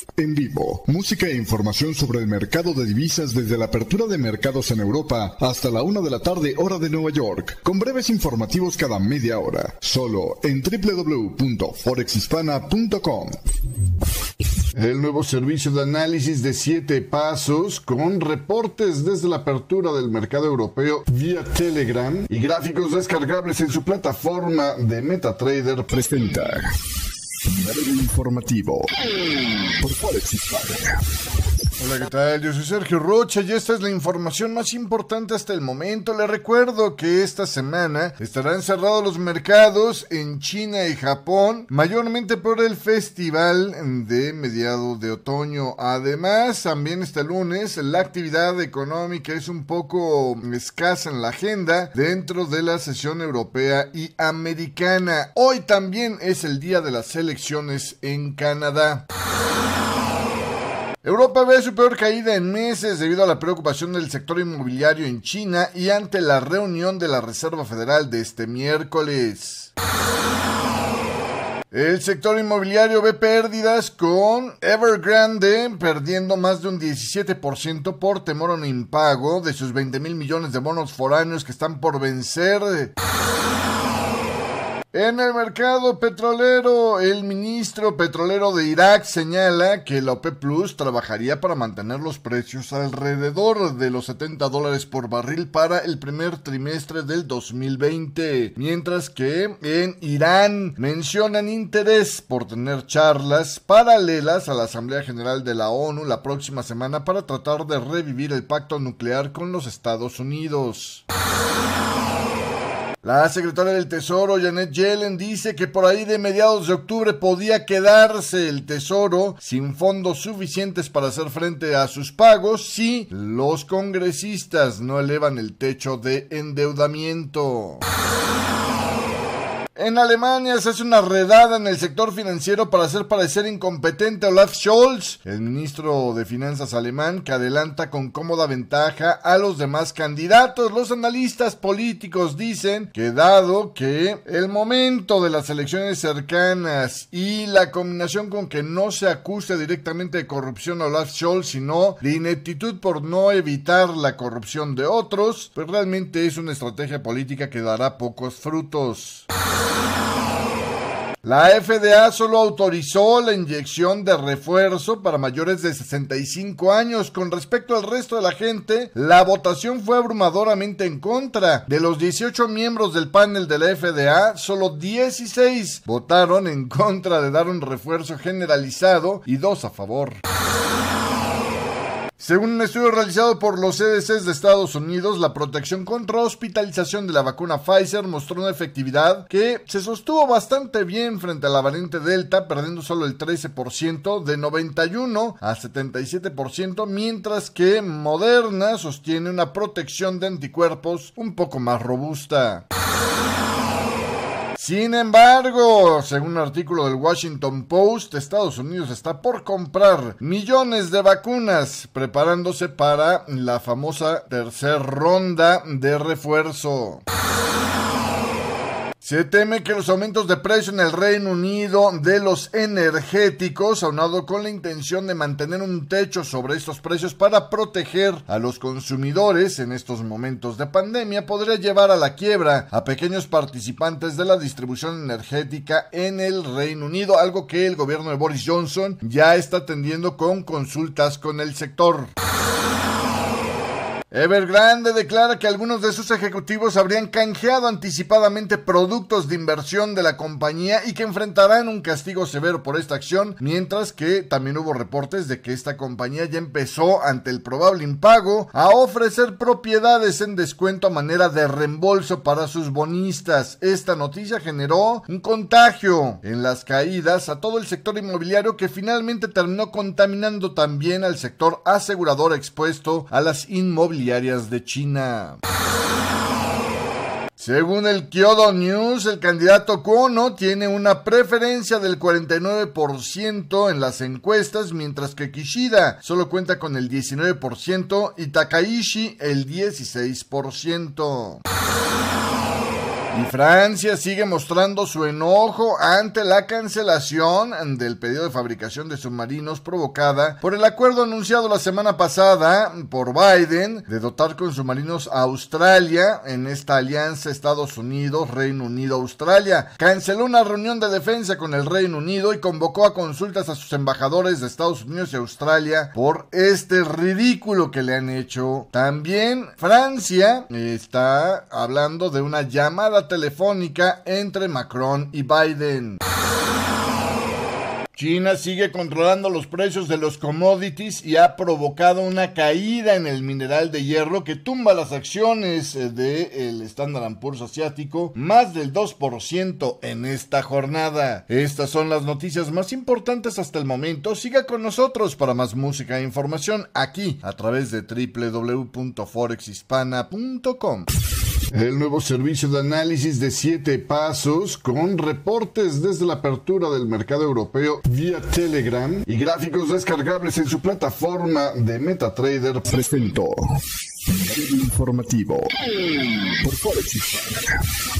En vivo, música e información sobre el mercado de divisas desde la apertura de mercados en Europa hasta la 1 de la tarde hora de Nueva York, con breves informativos cada media hora, solo en www.forexhispana.com. El nuevo servicio de análisis de 7 pasos con reportes desde la apertura del mercado europeo vía Telegram y gráficos descargables en su plataforma de MetaTrader presenta breve informativo por Forex Hispana. Hola, ¿qué tal? Yo soy Sergio Rocha y esta es la información más importante hasta el momento. Les recuerdo que esta semana estarán cerrados los mercados en China y Japón, mayormente por el festival de mediados de otoño. Además, también este lunes la actividad económica es un poco escasa en la agenda dentro de la sesión europea y americana. Hoy también es el día de las elecciones en Canadá. Europa ve su peor caída en meses debido a la preocupación del sector inmobiliario en China y ante la reunión de la Reserva Federal de este miércoles. El sector inmobiliario ve pérdidas con Evergrande perdiendo más de un 17% por temor a un impago de sus 20,000 millones de bonos foráneos que están por vencer. En el mercado petrolero, el ministro petrolero de Irak señala que la OPEP Plus trabajaría para mantener los precios alrededor de los $70 por barril para el primer trimestre del 2020, mientras que en Irán mencionan interés por tener charlas paralelas a la Asamblea General de la ONU la próxima semana para tratar de revivir el pacto nuclear con los Estados Unidos. La secretaria del Tesoro, Janet Yellen, dice que por ahí de mediados de octubre podía quedarse el Tesoro sin fondos suficientes para hacer frente a sus pagos si los congresistas no elevan el techo de endeudamiento. En Alemania se hace una redada en el sector financiero para hacer parecer incompetente a Olaf Scholz, el ministro de Finanzas alemán, que adelanta con cómoda ventaja a los demás candidatos. Los analistas políticos dicen que dado que el momento de las elecciones cercanas y la combinación con que no se acuse directamente de corrupción a Olaf Scholz, sino de ineptitud por no evitar la corrupción de otros, pues realmente es una estrategia política que dará pocos frutos. La FDA solo autorizó la inyección de refuerzo para mayores de 65 años. Con respecto al resto de la gente, la votación fue abrumadoramente en contra. De los 18 miembros del panel de la FDA, solo 16 votaron en contra de dar un refuerzo generalizado y 2 a favor. Según un estudio realizado por los CDCs de Estados Unidos, la protección contra hospitalización de la vacuna Pfizer mostró una efectividad que se sostuvo bastante bien frente a la variante Delta, perdiendo solo el 13% de 91 a 77%, mientras que Moderna sostiene una protección de anticuerpos un poco más robusta. Sin embargo, según un artículo del Washington Post, Estados Unidos está por comprar millones de vacunas, preparándose para la famosa tercera ronda de refuerzo. Se teme que los aumentos de precio en el Reino Unido de los energéticos, aunado con la intención de mantener un techo sobre estos precios para proteger a los consumidores en estos momentos de pandemia, podría llevar a la quiebra a pequeños participantes de la distribución energética en el Reino Unido, algo que el gobierno de Boris Johnson ya está atendiendo con consultas con el sector. Evergrande declara que algunos de sus ejecutivos habrían canjeado anticipadamente productos de inversión de la compañía y que enfrentarán un castigo severo por esta acción, mientras que también hubo reportes de que esta compañía ya empezó, ante el probable impago, a ofrecer propiedades en descuento a manera de reembolso para sus bonistas. Esta noticia generó un contagio en las caídas a todo el sector inmobiliario, que finalmente terminó contaminando también al sector asegurador expuesto a las inmobiliarias de China. Según el Kyodo News, el candidato Kono tiene una preferencia del 49% en las encuestas, mientras que Kishida solo cuenta con el 19% y Takaishi el 16%. Y Francia sigue mostrando su enojo ante la cancelación del pedido de fabricación de submarinos provocada por el acuerdo anunciado la semana pasada por Biden de dotar con submarinos a Australia en esta alianza Estados Unidos, Reino Unido, Australia. Canceló una reunión de defensa con el Reino Unido y convocó a consultas a sus embajadores de Estados Unidos y Australia por este ridículo que le han hecho. También Francia está hablando de una llamada telefónica entre Macron y Biden. China sigue controlando los precios de los commodities y ha provocado una caída en el mineral de hierro que tumba las acciones del Standard & Poor's asiático más del 2% en esta jornada. Estas son las noticias más importantes hasta el momento. Siga con nosotros para más música e información aquí a través de www.forexhispana.com. El nuevo servicio de análisis de 7 pasos con reportes desde la apertura del mercado europeo vía Telegram y gráficos descargables en su plataforma de MetaTrader presentó informativo por Forex Hispana.